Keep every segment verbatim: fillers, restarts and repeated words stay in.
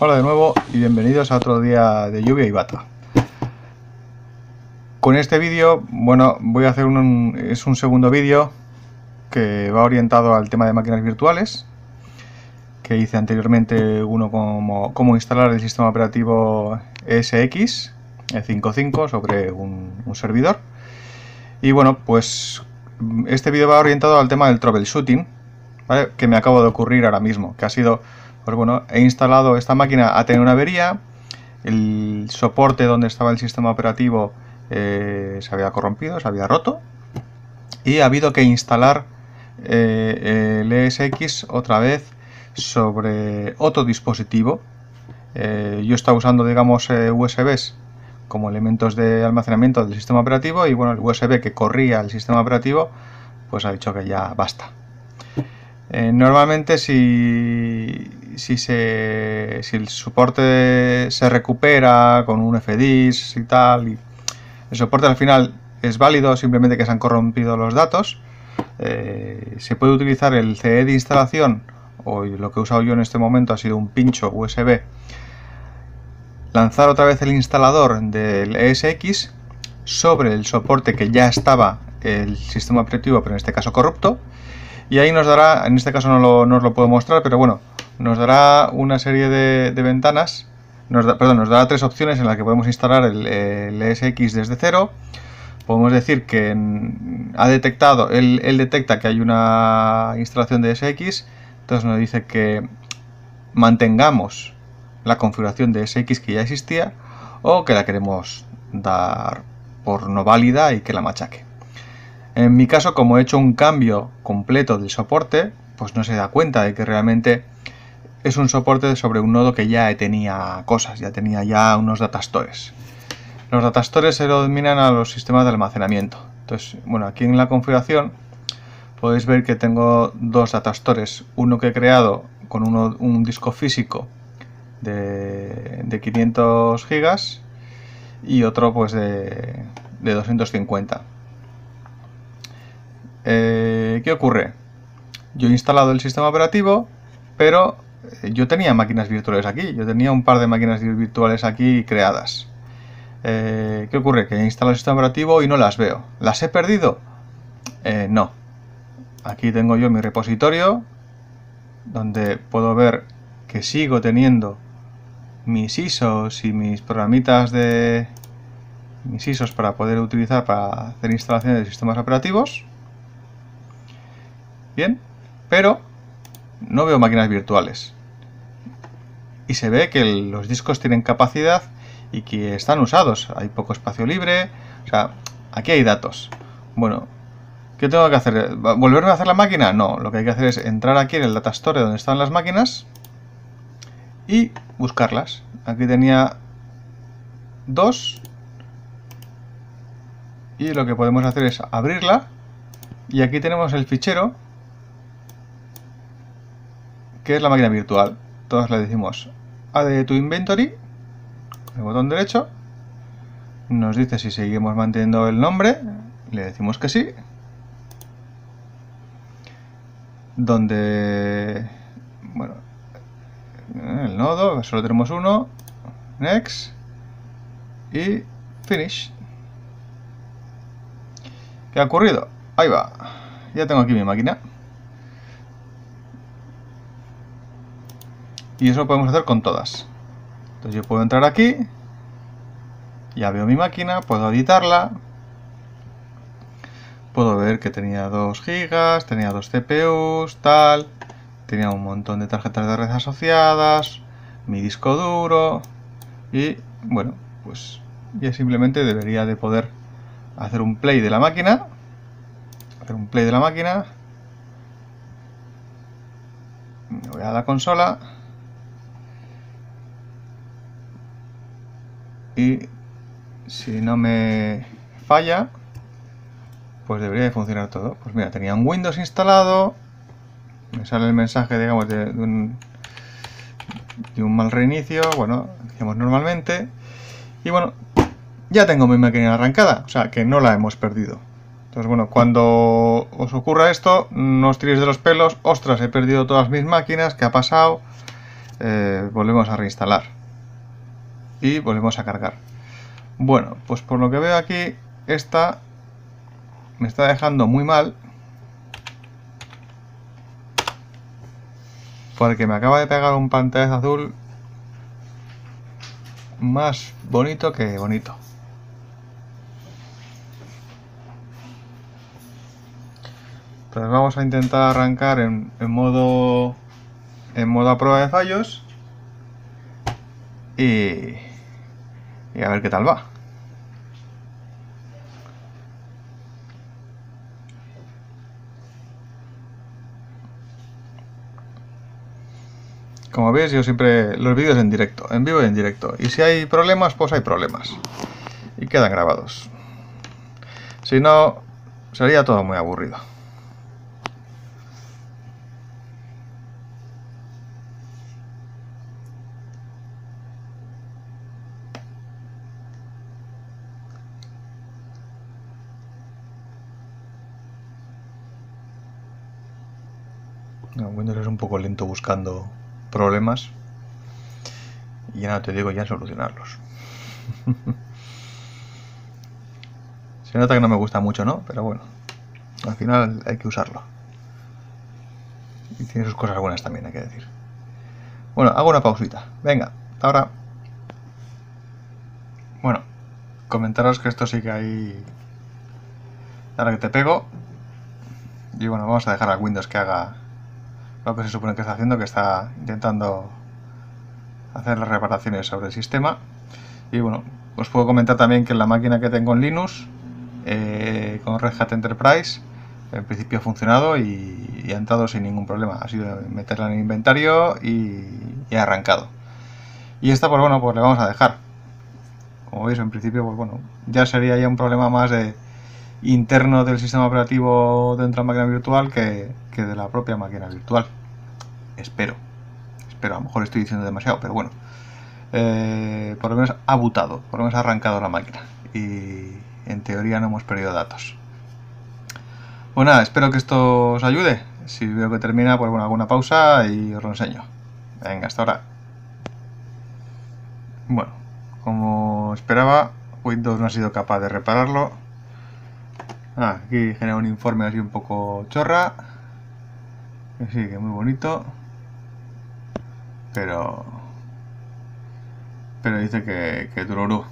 Hola de nuevo y bienvenidos a otro día de lluvia y bata. Con este vídeo, bueno, voy a hacer un, es un segundo vídeo que va orientado al tema de máquinas virtuales, que hice anteriormente uno como cómo instalar el sistema operativo E S X cinco punto cinco sobre un, un servidor. Y bueno, pues este vídeo va orientado al tema del troubleshooting, ¿vale? Que me acabo de ocurrir ahora mismo, que ha sido, pues bueno, he instalado esta máquina, ha tenido una avería, el soporte donde estaba el sistema operativo eh, se había corrompido, se había roto, y ha habido que instalar eh, el E S X otra vez sobre otro dispositivo. Eh, yo estaba usando, digamos, eh, U S Bs como elementos de almacenamiento del sistema operativo, y bueno, el U S B que corría el sistema operativo pues ha dicho que ya basta. Eh, normalmente si, si, se, si el soporte se recupera con un F disk y tal, y el soporte al final es válido, simplemente que se han corrompido los datos, eh, se puede utilizar el C E de instalación, o lo que he usado yo en este momento ha sido un pincho U S B, lanzar otra vez el instalador del E S X sobre el soporte que ya estaba el sistema operativo, pero en este caso corrupto, y ahí nos dará, en este caso no, lo, no os lo puedo mostrar, pero bueno, nos dará una serie de, de ventanas, nos da, perdón, nos dará tres opciones en las que podemos instalar el, el E S X desde cero. Podemos decir que en, ha detectado, él, él detecta que hay una instalación de E S X, entonces nos dice que mantengamos la configuración de E S X que ya existía, o que la queremos dar por no válida y que la machaque. En mi caso, como he hecho un cambio completo del soporte, pues no se da cuenta de que realmente es un soporte sobre un nodo que ya tenía cosas, ya tenía ya unos datastores. Los datastores se lo denominan a los sistemas de almacenamiento. Entonces, bueno, aquí en la configuración podéis ver que tengo dos datastores, uno que he creado con uno, un disco físico de, de quinientos gigas y otro pues de, de doscientos cincuenta. Eh, ¿Qué ocurre? Yo he instalado el sistema operativo, pero yo tenía máquinas virtuales aquí, yo tenía un par de máquinas virtuales aquí creadas. Eh, ¿Qué ocurre? Que he instalado el sistema operativo y no las veo. ¿Las he perdido? Eh, no. Aquí tengo yo mi repositorio, donde puedo ver que sigo teniendo mis I S Os y mis programitas de mis I S Os para poder utilizar para hacer instalaciones de sistemas operativos. Bien, pero no veo máquinas virtuales. Y se ve que los discos tienen capacidad y que están usados. Hay poco espacio libre. O sea, aquí hay datos. Bueno, ¿qué tengo que hacer? ¿Volverme a hacer la máquina? No, lo que hay que hacer es entrar aquí en el datastore donde están las máquinas y buscarlas. Aquí tenía dos. Y lo que podemos hacer es abrirla. Y aquí tenemos el fichero, que es la máquina virtual. Entonces le decimos add to inventory, con el botón derecho, nos dice si seguimos manteniendo el nombre, le decimos que sí, donde, bueno, el nodo, solo tenemos uno, next, y finish. ¿Qué ha ocurrido? Ahí va, ya tengo aquí mi máquina. Y eso lo podemos hacer con todas. Entonces yo puedo entrar aquí, ya veo mi máquina, puedo editarla, puedo ver que tenía dos gigas, tenía dos C P Us, tal, tenía un montón de tarjetas de red asociadas, mi disco duro, y bueno, pues ya simplemente debería de poder hacer un play de la máquina, hacer un play de la máquina, me voy a la consola, y si no me falla, pues debería de funcionar todo. Pues mira, tenía un Windows instalado, me sale el mensaje, digamos, de, de, un, de un mal reinicio, bueno, hacemos normalmente, y bueno, ya tengo mi máquina arrancada, o sea que no la hemos perdido. Entonces bueno, cuando os ocurra esto, no os tiréis de los pelos, ostras, he perdido todas mis máquinas, ¿qué ha pasado? eh, volvemos a reinstalar y volvemos a cargar. Bueno, pues por lo que veo aquí, esta me está dejando muy mal porque me acaba de pegar un pantallazo azul más bonito que bonito. Entonces vamos a intentar arrancar en, en modo en modo a prueba de fallos y, y a ver qué tal va. Como veis, yo siempre los vídeos en directo, en vivo y en directo. Y si hay problemas, pues hay problemas. Y quedan grabados. Si no, sería todo muy aburrido. No, Windows es un poco lento buscando problemas y ya no te digo ya solucionarlos. Se nota que no me gusta mucho, ¿no? Pero bueno, al final hay que usarlo. Y tiene sus cosas buenas también, hay que decir. Bueno, hago una pausita. Venga, hasta ahora. Bueno, comentaros que esto sí que hay... Ahora que te pego. Y bueno, vamos a dejar a Windows que haga lo que se supone que está haciendo, que está intentando hacer las reparaciones sobre el sistema. Y bueno, os puedo comentar también que en la máquina que tengo en Linux, eh, con Red Hat Enterprise, en principio ha funcionado y, y ha entrado sin ningún problema. Ha sido meterla en el inventario y, y ha arrancado. Y esta, pues bueno, pues le vamos a dejar. Como veis, en principio, pues bueno, ya sería ya un problema más de interno del sistema operativo dentro de la máquina virtual que, que de la propia máquina virtual. Espero. Espero, a lo mejor estoy diciendo demasiado, pero bueno. Eh, por lo menos ha bootado, por lo menos ha arrancado la máquina. Y en teoría no hemos perdido datos. Pues nada, espero que esto os ayude. Si veo que termina, pues bueno, hago una pausa y os lo enseño. Venga, hasta ahora. Bueno, como esperaba, Windows no ha sido capaz de repararlo. Ah, aquí genera un informe así un poco chorra. Que sí, que muy bonito. Pero... Pero dice que, que tururú.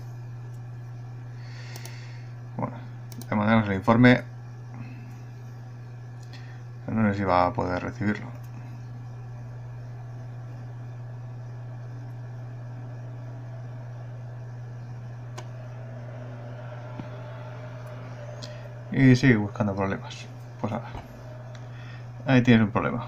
Bueno, le mandamos el informe. No sé si va a poder recibirlo. Y sigue buscando problemas. Pues ahora. Ahí tienes un problema.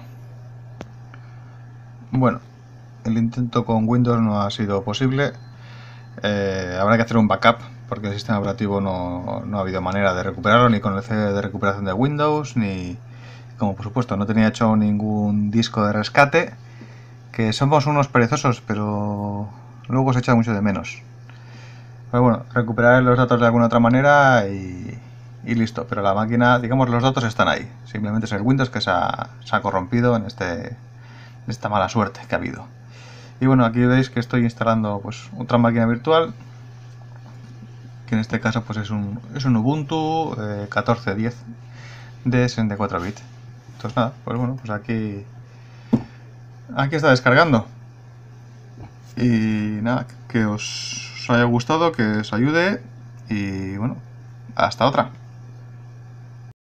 Bueno, el intento con Windows no ha sido posible. Eh, habrá que hacer un backup porque el sistema operativo no, no ha habido manera de recuperarlo, ni con el C D de recuperación de Windows, ni... Como por supuesto no tenía hecho ningún disco de rescate, que somos unos perezosos, pero luego se echa mucho de menos. Pero bueno, recuperar los datos de alguna otra manera y, y listo. Pero la máquina, digamos, los datos están ahí. Simplemente es el Windows que se ha, se ha corrompido en este, esta mala suerte que ha habido. Y bueno, aquí veis que estoy instalando pues otra máquina virtual, que en este caso pues es un, es un Ubuntu eh, catorce diez de sesenta y cuatro bits. Entonces nada, pues bueno, pues aquí aquí está descargando. Y nada, que os haya gustado, que os ayude y bueno, hasta otra.